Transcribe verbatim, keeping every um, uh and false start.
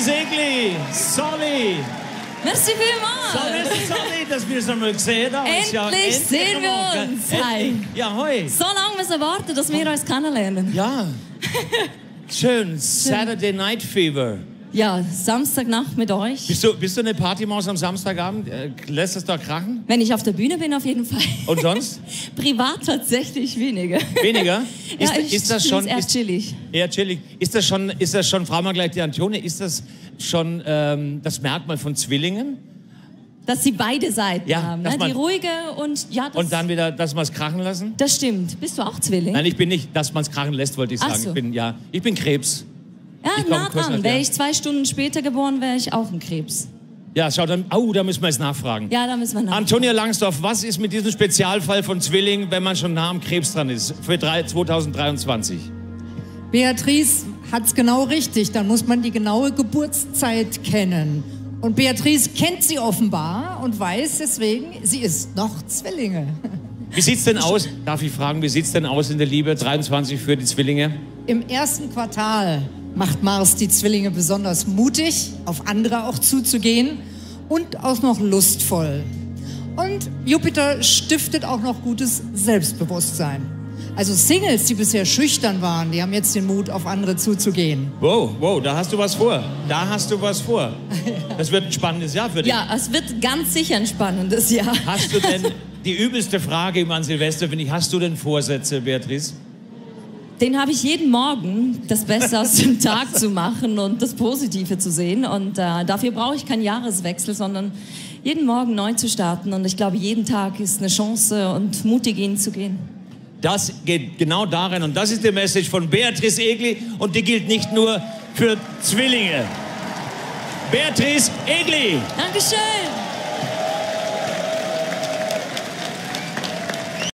Beatrice Egli, sorry. Merci vielmals. Sorry, sorry, dass wir es noch mal gesehen haben. Endlich, ja, endlich sehen wir uns. Hi. Ja, hoi. So lange müssen wir warten, dass wir uns kennenlernen. Ja. Schön. Saturday Night Fever. Ja, Samstagnacht mit euch. Bist du, bist du eine Partymaus am Samstagabend? Äh, lässt es da krachen? Wenn ich auf der Bühne bin, auf jeden Fall. Und sonst? Privat tatsächlich weniger. Weniger? Ja, Ist, ich ist das schon eher ist, chillig. Eher chillig. Ist das schon, ist das schon, fragen wir gleich die Antone, ist das schon ähm, das Merkmal von Zwillingen? Dass sie beide Seiten Ja, haben. dass Ne? man- Die ruhige und ja, das, Und dann wieder, dass man es krachen lassen? das stimmt. Bist du auch Zwilling? Nein, ich bin nicht, dass man es krachen lässt, wollte ich Ach sagen. so. Ich bin, ja, ich bin Krebs. ja, ich komm nah kurz dran. nach Wäre dir. ich zwei Stunden später geboren, wäre ich auch ein Krebs. Ja, schau, dann, oh, da müssen wir jetzt nachfragen. Ja, da müssen wir nach. Antonia Langsdorf, was ist mit diesem Spezialfall von Zwillingen, wenn man schon nah am Krebs dran ist, für drei- zweitausenddreiundzwanzig? Beatrice hat's genau richtig. Dann muss man die genaue Geburtszeit kennen. Und Beatrice kennt sie offenbar und weiß deswegen, sie ist noch Zwillinge. Wie sieht's denn aus, darf ich fragen, wie sieht's denn aus in der Liebe, dreiundzwanzig für die Zwillinge? Im ersten Quartal macht Mars die Zwillinge besonders mutig, auf andere auch zuzugehen und auch noch lustvoll. Und Jupiter stiftet auch noch gutes Selbstbewusstsein. Also Singles, die bisher schüchtern waren, die haben jetzt den Mut, auf andere zuzugehen. Wow, wow, da hast du was vor. Da hast du was vor. Das wird ein spannendes Jahr für dich. Ja, es wird ganz sicher ein spannendes Jahr. Hast du denn, die übelste Frage immer an Silvester, finde ich, hast du denn Vorsätze, Beatrice? Den habe ich jeden Morgen, das Beste aus dem Tag zu machen und das Positive zu sehen. Und äh, dafür brauche ich keinen Jahreswechsel, sondern jeden Morgen neu zu starten. Und ich glaube, jeden Tag ist eine Chance und mutig ihn zu gehen. Das geht genau darin und das ist die Message von Beatrice Egli und die gilt nicht nur für Zwillinge. Beatrice Egli! Dankeschön.